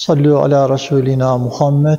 Sallu ala Resulina Muhammed.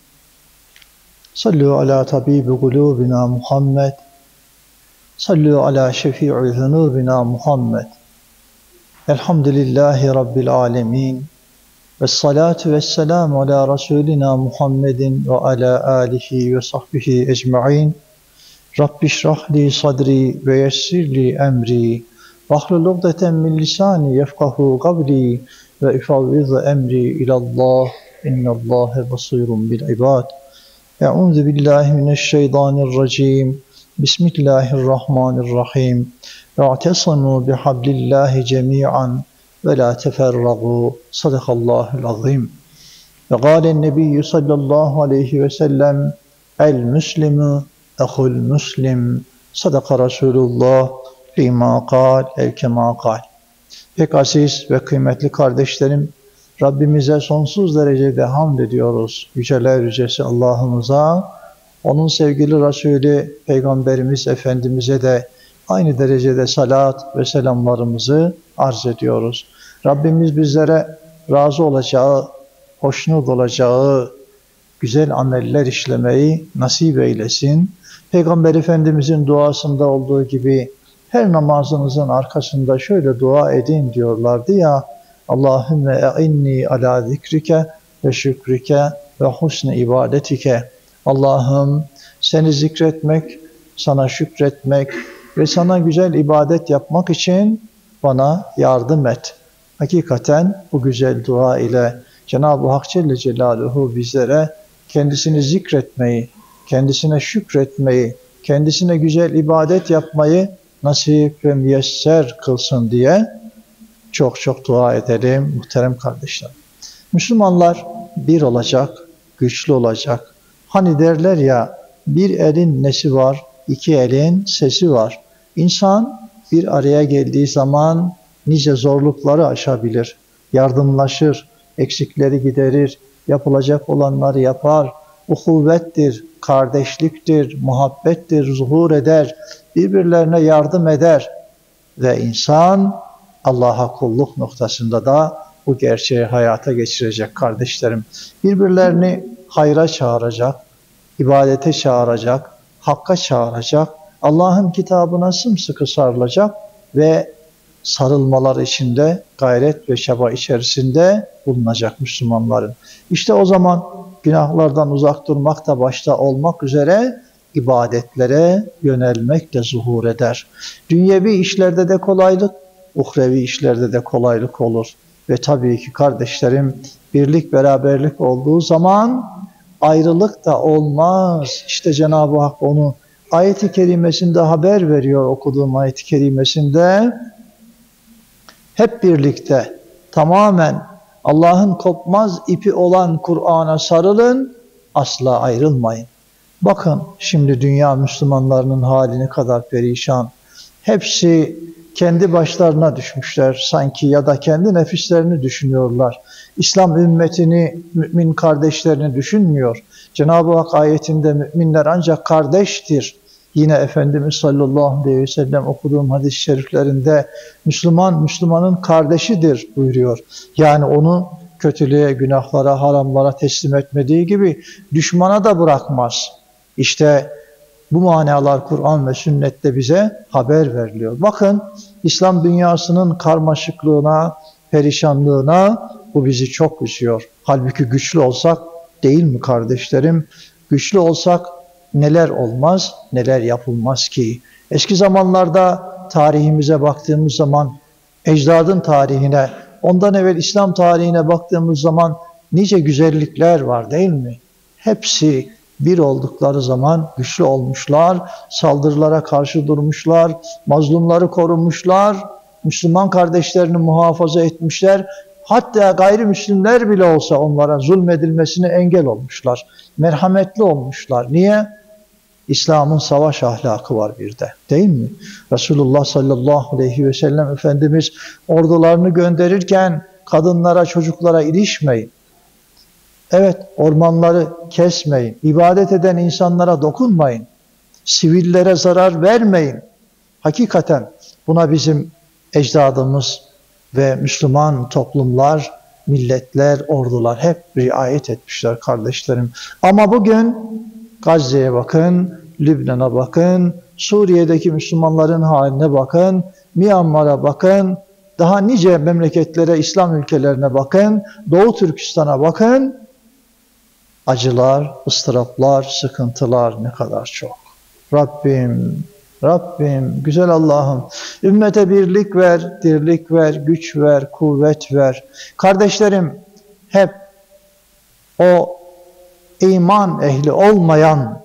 Sallu ala tabibi kulubina Muhammed. Sallu ala şefi'i zunubina Muhammed. Elhamdülillahi Rabbil alemin. Vessalatu vesselamu ala Resulina Muhammedin ve ala alihi ve sahbihi ecma'in. Rabbi şrahli sadri ve yessirli emri. Vahlul ugdeten min lisani yefkahu kavli ve ifavviz emri ilallah. İnnallâhe basirun bil ibad. Eûzu billahi mineşşeytanirracim. Bismillahirrahmanirrahim. Ve'tesimû bihablillahi cemî'an ve la teferragû. Sadakallâhul azîm. Ve gâlen nebiyyü sallallahu aleyhi ve sellem el müslimü ehul müslim. Sadaka Resulullah fîmâ kâl ev kemâ kâl. Pek aziz ve kıymetli kardeşlerim, Rabbimize sonsuz derecede hamd ediyoruz. Yüceler yücesi Allah'ımıza, onun sevgili Resulü Peygamberimiz Efendimiz'e de aynı derecede salat ve selamlarımızı arz ediyoruz. Rabbimiz bizlere razı olacağı, hoşnut olacağı güzel ameller işlemeyi nasip eylesin. Peygamber Efendimiz'in duasında olduğu gibi her namazınızın arkasında şöyle dua edin diyorlardı ya: Allahümme e'inni ala zikrike ve şükrike ve husni ibadetike. Allah'ım seni zikretmek, sana şükretmek ve sana güzel ibadet yapmak için bana yardım et. Hakikaten bu güzel dua ile Cenab-ı Hak Celle Celaluhu bizlere kendisini zikretmeyi, kendisine şükretmeyi, kendisine güzel ibadet yapmayı nasip ve müyesser kılsın diye çok çok dua edelim muhterem kardeşlerim. Müslümanlar bir olacak, güçlü olacak. Hani derler ya, bir elin nesi var, iki elin sesi var. İnsan bir araya geldiği zaman nice zorlukları aşabilir, yardımlaşır, eksikleri giderir, yapılacak olanları yapar. Uhuvvettir, kardeşliktir, muhabbettir, zuhur eder, birbirlerine yardım eder ve insan Allah'a kulluk noktasında da bu gerçeği hayata geçirecek kardeşlerim. Birbirlerini hayra çağıracak, ibadete çağıracak, hakka çağıracak, Allah'ın kitabına sımsıkı sarılacak ve sarılmalar içinde gayret ve çaba içerisinde bulunacak Müslümanların. İşte o zaman günahlardan uzak durmak da başta olmak üzere ibadetlere yönelmekle zuhur eder. Dünyevi işlerde de kolaylık, uhrevi işlerde de kolaylık olur. Ve tabii ki kardeşlerim, birlik beraberlik olduğu zaman ayrılık da olmaz. İşte Cenab-ı Hak onu ayet-i kerimesinde haber veriyor, okuduğum ayet-i kerimesinde. Hep birlikte tamamen Allah'ın kopmaz ipi olan Kur'an'a sarılın, asla ayrılmayın. Bakın şimdi dünya Müslümanlarının hali ne kadar perişan. Hepsi kendi başlarına düşmüşler sanki, ya da kendi nefislerini düşünüyorlar. İslam ümmetini, mümin kardeşlerini düşünmüyor. Cenab-ı Hak ayetinde müminler ancak kardeştir. Yine Efendimiz sallallahu aleyhi ve sellem okuduğum hadis-i şeriflerinde Müslüman, Müslümanın kardeşidir buyuruyor. Yani onu kötülüğe, günahlara, haramlara teslim etmediği gibi düşmana da bırakmaz. İşte bu manalar Kur'an ve sünnette bize haber veriliyor. Bakın İslam dünyasının karmaşıklığına, perişanlığına bu bizi çok üzüyor. Halbuki güçlü olsak, değil mi kardeşlerim? Güçlü olsak neler olmaz, neler yapılmaz ki? Eski zamanlarda tarihimize baktığımız zaman, ecdadın tarihine, ondan evvel İslam tarihine baktığımız zaman nice güzellikler var, değil mi? Hepsi bir oldukları zaman güçlü olmuşlar, saldırılara karşı durmuşlar, mazlumları korumuşlar, Müslüman kardeşlerini muhafaza etmişler. Hatta gayrimüslimler bile olsa onlara zulmedilmesine engel olmuşlar. Merhametli olmuşlar. Niye? İslam'ın savaş ahlakı var bir de, değil mi? Resulullah sallallahu aleyhi ve sellem Efendimiz ordularını gönderirken kadınlara, çocuklara ilişmeyin. Evet, ormanları kesmeyin. İbadet eden insanlara dokunmayın. Sivillere zarar vermeyin. Hakikaten buna bizim ecdadımız ve Müslüman toplumlar milletler, ordular hep riayet etmişler kardeşlerim. Ama bugün Gazze'ye bakın, Lübnan'a bakın, Suriye'deki Müslümanların haline bakın, Myanmar'a bakın, daha nice memleketlere, İslam ülkelerine bakın, Doğu Türkistan'a bakın. Acılar, ıstıraplar, sıkıntılar ne kadar çok. Rabbim, Rabbim, güzel Allah'ım, ümmete birlik ver, dirlik ver, güç ver, kuvvet ver. Kardeşlerim, hep o iman ehli olmayan,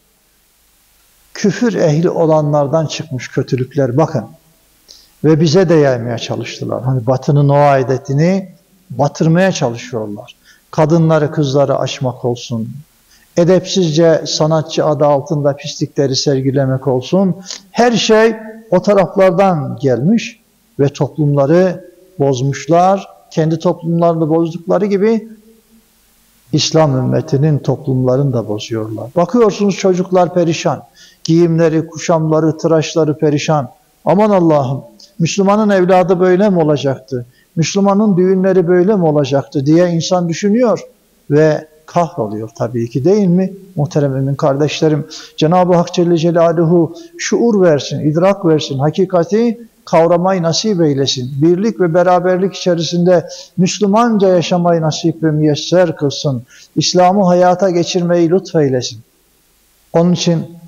küfür ehli olanlardan çıkmış kötülükler bakın. Ve bize de yaymaya çalıştılar. Hani Batı'nın o adetini batırmaya çalışıyorlar. Kadınları, kızları aşmak olsun. Edepsizce sanatçı adı altında pislikleri sergilemek olsun. Her şey o taraflardan gelmiş ve toplumları bozmuşlar. Kendi toplumlarını bozdukları gibi İslam ümmetinin toplumlarını da bozuyorlar. Bakıyorsunuz çocuklar perişan. Giyimleri, kuşamları, tıraşları perişan. Aman Allah'ım, Müslümanın evladı böyle mi olacaktı? Müslümanın düğünleri böyle mi olacaktı diye insan düşünüyor ve kahroluyor tabii ki, değil mi muhterem mümin kardeşlerim? Cenab-ı Hak Celle Celaluhu şuur versin, idrak versin, hakikati kavramayı nasip eylesin. Birlik ve beraberlik içerisinde Müslümanca yaşamayı nasip ve müyesser kılsın. İslam'ı hayata geçirmeyi lütfeylesin. Onun için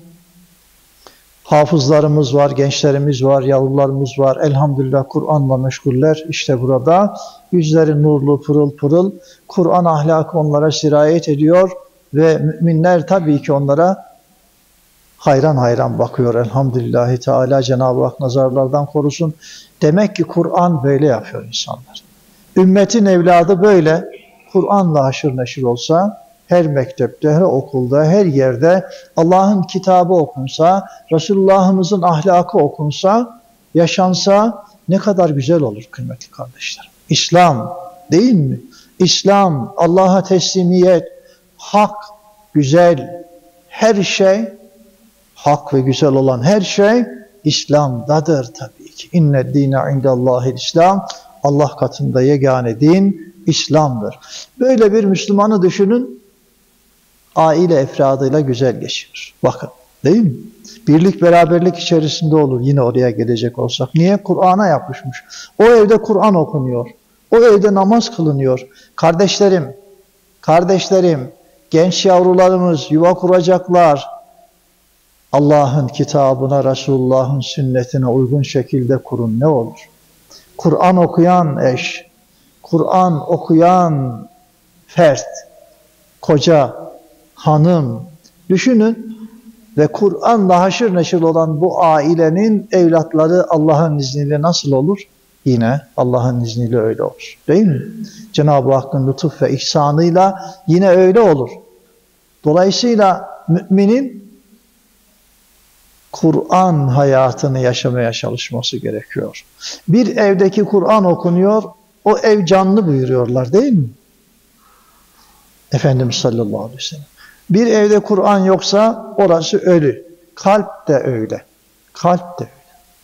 hafızlarımız var, gençlerimiz var, yavrularımız var. Elhamdülillah Kur'an'la meşguller. İşte burada yüzleri nurlu, pırıl pırıl. Kur'an ahlakı onlara sirayet ediyor ve müminler tabii ki onlara hayran hayran bakıyor. Elhamdülillahi Teala, Cenab-ı Hak nazarlardan korusun. Demek ki Kur'an böyle yapıyor insanlar. Ümmetin evladı böyle Kur'an'la haşır neşir olsa, her mektepte, her okulda, her yerde Allah'ın kitabı okunsa, Resulullah'ımızın ahlakı okunsa, yaşansa ne kadar güzel olur kıymetli kardeşlerim. İslam değil mi? İslam, Allah'a teslimiyet, hak, güzel, her şey, hak ve güzel olan her şey İslam'dadır tabii ki. İnne dîne indellâhil İslam. Allah katında yegane din İslam'dır. Böyle bir Müslümanı düşünün, aile efradıyla güzel geçirir. Bakın, değil mi? Birlik, beraberlik içerisinde olur. Yine oraya gelecek olsak. Niye? Kur'an'a yapışmış. O evde Kur'an okunuyor. O evde namaz kılınıyor. Kardeşlerim, genç yavrularımız yuva kuracaklar. Allah'ın kitabına, Resulullah'ın sünnetine uygun şekilde kurun. Ne olur? Kur'an okuyan eş, Kur'an okuyan fert, koca, hanım, düşünün ve Kur'an'la haşır neşir olan bu ailenin evlatları Allah'ın izniyle nasıl olur? Yine Allah'ın izniyle öyle olur. Değil mi? Cenab-ı Hakk'ın lütuf ve ihsanıyla yine öyle olur. Dolayısıyla müminin Kur'an hayatını yaşamaya çalışması gerekiyor. Bir evdeki Kur'an okunuyor, o ev canlı buyuruyorlar, değil mi? Efendimiz sallallahu aleyhi ve sellem. Bir evde Kur'an yoksa orası ölü. Kalp de öyle. Kalp de öyle.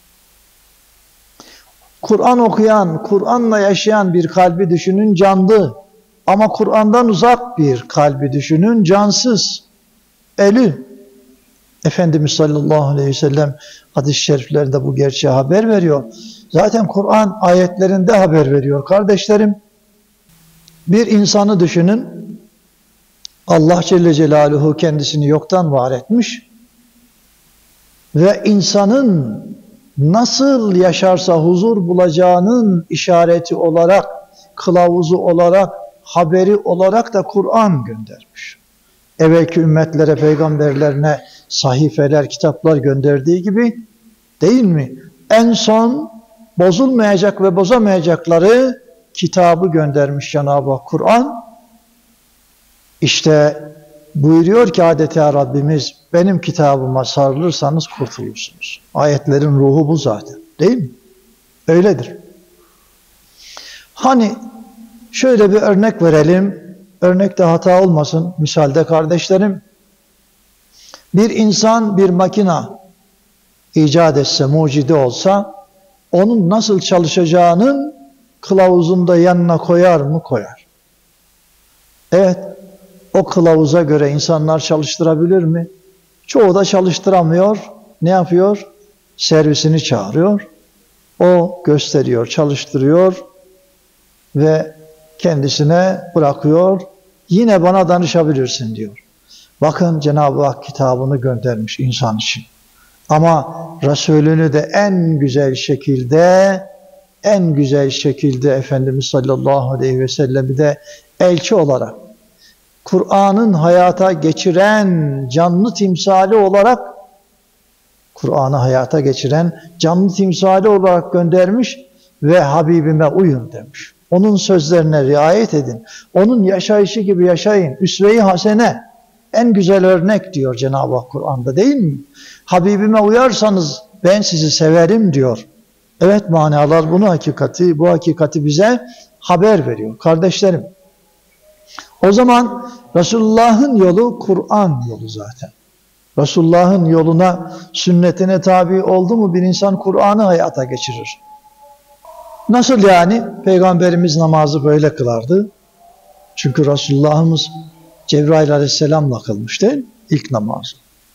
Kur'an okuyan, Kur'an'la yaşayan bir kalbi düşünün, canlı. Ama Kur'an'dan uzak bir kalbi düşünün, cansız, ölü. Efendimiz sallallahu aleyhi ve sellem hadis-i şeriflerinde bu gerçeği haber veriyor. Zaten Kur'an ayetlerinde haber veriyor. Kardeşlerim, bir insanı düşünün, Allah Celle Celaluhu kendisini yoktan var etmiş ve insanın nasıl yaşarsa huzur bulacağının işareti olarak, kılavuzu olarak, haberi olarak da Kur'an göndermiş. Evvelki ümmetlere, peygamberlerine sahifeler, kitaplar gönderdiği gibi, değil mi? En son bozulmayacak ve bozamayacakları kitabı göndermiş Cenab-ı Hak, Kur'an. İşte buyuruyor ki adeta Rabbimiz, benim kitabıma sarılırsanız kurtulursunuz. Ayetlerin ruhu bu zaten, değil mi? Öyledir. Hani şöyle bir örnek verelim, örnekte hata olmasın, misalde kardeşlerim. Bir insan bir makina icat etse, mucide olsa, onun nasıl çalışacağının kılavuzunu da yanına koyar mı? Koyar. Evet, o kılavuza göre insanlar çalıştırabilir mi? Çoğu da çalıştıramıyor. Ne yapıyor? Servisini çağırıyor. O gösteriyor, çalıştırıyor ve kendisine bırakıyor. Yine bana danışabilirsin diyor. Bakın, Cenab-ı Hak kitabını göndermiş insan için. Ama Resulünü de en güzel şekilde Efendimiz sallallahu aleyhi ve sellem'i de elçi olarak, Kur'an'ın hayata geçiren canlı timsali olarak, Kur'an'ı hayata geçiren canlı timsali olarak göndermiş ve Habibime uyun demiş. Onun sözlerine riayet edin. Onun yaşayışı gibi yaşayın. Üsve-i hasene, en güzel örnek diyor Cenab-ı Hak Kur'an'da, değil mi? Habibime uyarsanız ben sizi severim diyor. Evet, manalar bu hakikati bize haber veriyor kardeşlerim. O zaman Resulullah'ın yolu Kur'an yolu zaten. Resulullah'ın yoluna, sünnetine tabi oldu mu bir insan Kur'an'ı hayata geçirir. Nasıl yani? Peygamberimiz namazı böyle kılardı. Çünkü Resulullah'ımız Cebrail aleyhisselamla kılmış değil mi? İlk namazı.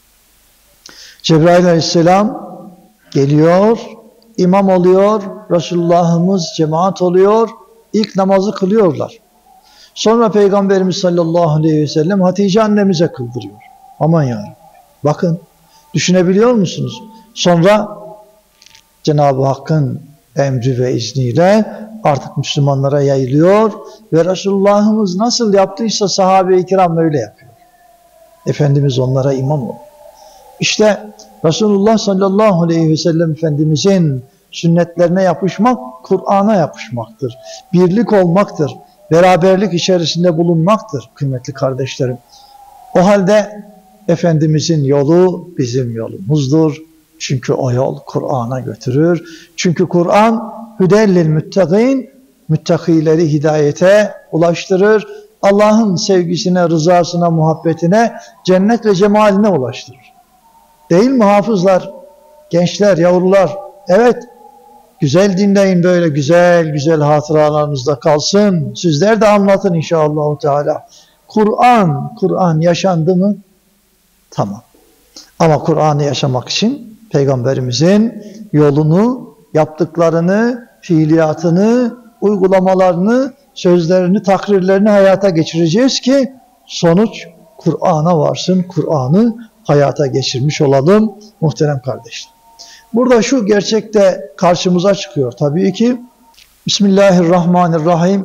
Cebrail aleyhisselam geliyor, imam oluyor, Resulullah'ımız cemaat oluyor, ilk namazı kılıyorlar. Sonra Peygamberimiz sallallahu aleyhi ve sellem Hatice annemize kıldırıyor. Aman yarabbim. Bakın, düşünebiliyor musunuz? Sonra Cenab-ı Hakk'ın emri ve izniyle artık Müslümanlara yayılıyor ve Resulullah'ımız nasıl yaptıysa sahabe-i kiram öyle yapıyor. Efendimiz onlara imam oluyor. İşte Resulullah sallallahu aleyhi ve sellem Efendimizin sünnetlerine yapışmak, Kur'an'a yapışmaktır. Birlik olmaktır. Beraberlik içerisinde bulunmaktır kıymetli kardeşlerim. O halde Efendimizin yolu bizim yolumuzdur. Çünkü o yol Kur'an'a götürür. Çünkü Kur'an hüdellil müttegîn, müttakileri hidayete ulaştırır. Allah'ın sevgisine, rızasına, muhabbetine, cennet ve cemaline ulaştırır. Değil mi hafızlar, gençler, yavrular? Evet, güzel dinleyin, böyle güzel hatıralarınızda kalsın. Sizler de anlatın inşallah Teala. Kur'an yaşandı mı? Tamam. Ama Kur'an'ı yaşamak için Peygamberimizin yolunu, yaptıklarını, fiiliyatını, uygulamalarını, sözlerini, takrirlerini hayata geçireceğiz ki sonuç Kur'an'a varsın, Kur'an'ı hayata geçirmiş olalım muhterem kardeşler. Burada şu gerçek de karşımıza çıkıyor tabii ki. Bismillahirrahmanirrahim.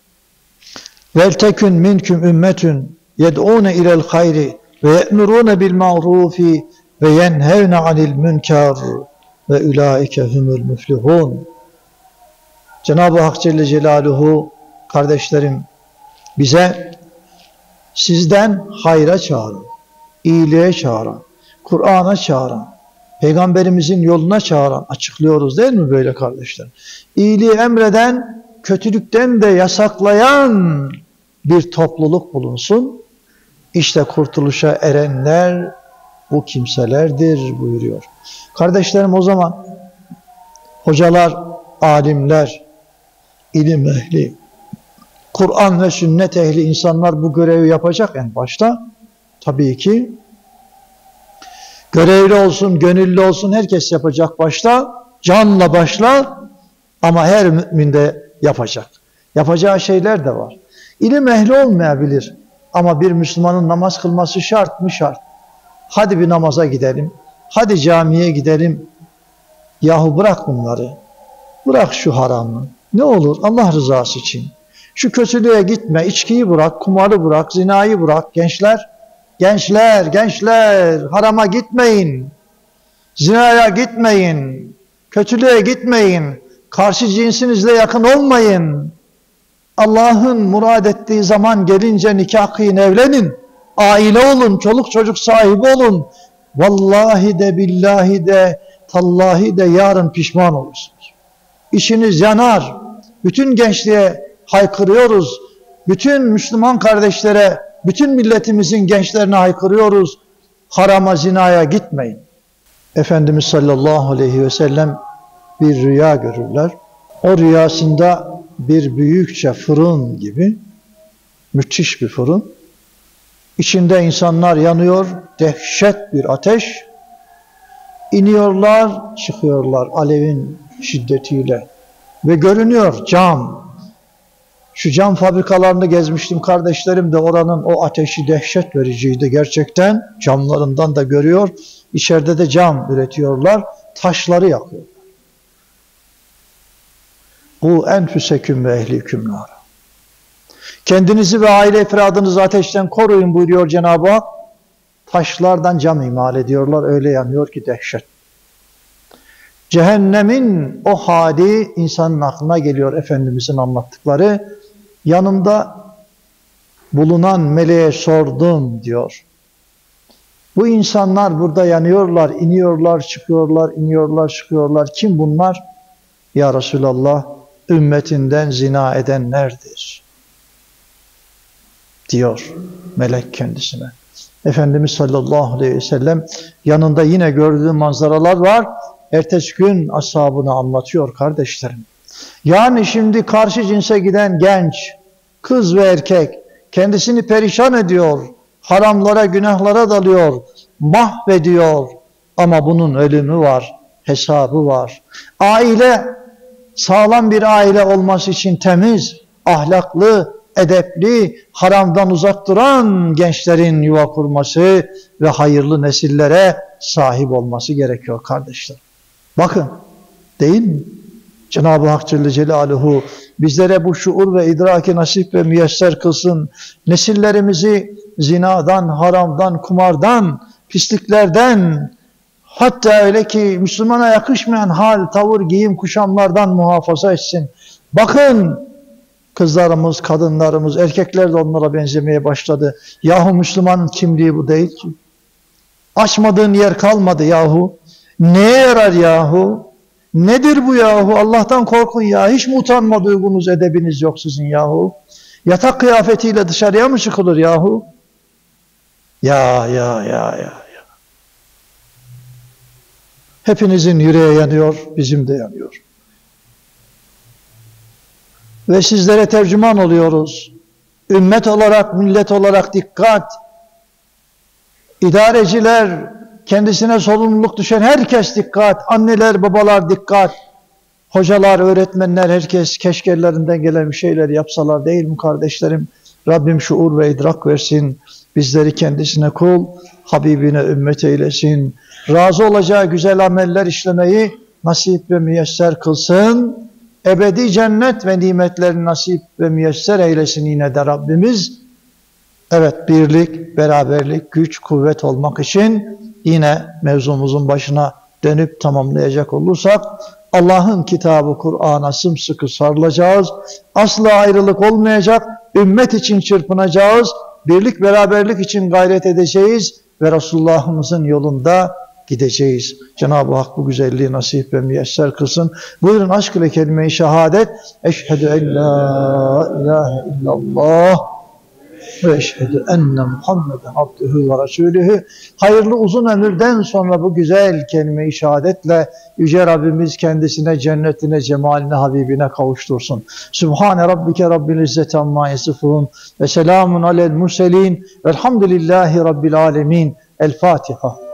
وَلْتَكُنْ مِنْكُمْ اُمَّةٌ يَدْعُونَ اِلَى الْخَيْرِ وَيَأْمُرُونَ بِالْمَعْرُوفِ وَيَنْهَوْنَ عَنِ الْمُنْكَرِ وَاُولَٰئِكَ هُمُ الْمُفْلِحُونَ. Cenab-ı Hak Celle Celaluhu, kardeşlerim, bize sizden hayra çağıran, iyiliğe çağıran, Kur'an'a çağıran, Peygamberimizin yoluna çağıran, açıklıyoruz değil mi böyle kardeşler? İyiliği emreden, kötülükten de yasaklayan bir topluluk bulunsun. İşte kurtuluşa erenler bu kimselerdir buyuruyor. Kardeşlerim, o zaman hocalar, alimler, ilim ehli, Kur'an ve sünnet ehli insanlar bu görevi yapacak en başta. Tabii ki görevli olsun, gönüllü olsun, herkes yapacak başta. Canla başla ama her mümin de yapacak. Yapacağı şeyler de var. İlim ehli olmayabilir ama bir Müslümanın namaz kılması şart mı? Şart. Hadi bir namaza gidelim. Hadi camiye gidelim. Yahu bırak bunları. Bırak şu haramı. Ne olur Allah rızası için. Şu kötülüğe gitme. İçkiyi bırak, kumarı bırak, zinayı bırak. Gençler, harama gitmeyin. Zinaya gitmeyin. Kötülüğe gitmeyin. Karşı cinsinizle yakın olmayın. Allah'ın murad ettiği zaman gelince nikah kıyın, evlenin. Aile olun, çoluk çocuk sahibi olun. Vallahi de, billahi de, tallahi de yarın pişman olursunuz. İşiniz yanar. Bütün gençliğe haykırıyoruz. Bütün Müslüman kardeşlere, bütün milletimizin gençlerine haykırıyoruz. Harama, zinaya gitmeyin. Efendimiz sallallahu aleyhi ve sellem bir rüya görürler. O rüyasında bir büyükçe fırın gibi, müthiş bir fırın. İçinde insanlar yanıyor, dehşet bir ateş. İniyorlar, çıkıyorlar alevin şiddetiyle. Ve görünüyor cam. Şu cam fabrikalarını gezmiştim kardeşlerim de, oranın o ateşi dehşet vericiydi gerçekten. Camlarından da görüyor. İçeride de cam üretiyorlar. Taşları yakıyorlar. Bu enfüseküm ve ehliküm nâra. Kendinizi ve aile efradınızı ateşten koruyun buyuruyor Cenab-ı Hak. Taşlardan cam imal ediyorlar. Öyle yanıyor ki dehşet. Cehennemin o hali insanın aklına geliyor Efendimizin anlattıkları. Yanımda bulunan meleğe sordum diyor. Bu insanlar burada yanıyorlar, iniyorlar, çıkıyorlar, iniyorlar, çıkıyorlar. Kim bunlar? Ya Resulallah, ümmetinden zina edenlerdir diyor melek kendisine. Efendimiz sallallahu aleyhi ve sellem yanında yine gördüğü manzaralar var. Ertesi gün ashabına anlatıyor kardeşlerim. Yani şimdi karşı cinse giden genç, kız ve erkek kendisini perişan ediyor, haramlara, günahlara dalıyor, mahvediyor. Ama bunun ölümü var, hesabı var. Aile, sağlam bir aile olması için temiz, ahlaklı, edepli, haramdan uzak duran gençlerin yuva kurması ve hayırlı nesillere sahip olması gerekiyor kardeşler. Bakın, değil mi? Cenab-ı Hak Celle Celaluhu bizlere bu şuur ve idraki nasip ve müyesser kılsın. Nesillerimizi zinadan, haramdan, kumardan, pisliklerden, hatta öyle ki Müslümana yakışmayan hal, tavır, giyim, kuşamlardan muhafaza etsin. Bakın, kızlarımız, kadınlarımız, erkekler de onlara benzemeye başladı. Yahu Müslümanın kimliği bu değil ki. Açmadığın yer kalmadı yahu. Neye yarar yahu? Nedir bu yahu? Allah'tan korkun ya. Hiç mi utanma duygunuz, edebiniz yok sizin yahu? Yatak kıyafetiyle dışarıya mı çıkılır yahu? Ya. Hepinizin yüreği yanıyor, bizim de yanıyor. Ve sizlere tercüman oluyoruz. Ümmet olarak, millet olarak dikkat. İdareciler, kendisine sorumluluk düşen herkes dikkat. Anneler, babalar dikkat. Hocalar, öğretmenler, herkes keşke ellerinden gelen bir şeyler yapsalar değil mi kardeşlerim? Rabbim şuur ve idrak versin. Bizleri kendisine kul, Habibine ümmet eylesin. Razı olacağı güzel ameller işlemeyi nasip ve müyesser kılsın. Ebedi cennet ve nimetlerini nasip ve müyesser eylesin yine de Rabbimiz. Evet, birlik, beraberlik, güç, kuvvet olmak için yine mevzumuzun başına dönüp tamamlayacak olursak, Allah'ın kitabı Kur'an'a sımsıkı sarılacağız. Asla ayrılık olmayacak. Ümmet için çırpınacağız. Birlik, beraberlik için gayret edeceğiz ve Resulullah'ımızın yolunda gideceğiz. Cenab-ı Hak bu güzelliği nasip ve müyesser kılsın. Buyurun aşk ile kelime-i şehadet. Eşhedü en la ilahe illallah ve eşhedü enne Muhammeden abdühü ve resulühü. Hayırlı uzun ömürden sonra bu güzel kelime-i şehadetle Yüce Rabbimiz kendisine, cennetine, cemaline, Habibine kavuştursun. Sübhane Rabbike Rabbil İzzeti amma yasifun ve selamun alel murselin velhamdülillahi Rabbil alemin. El Fatiha.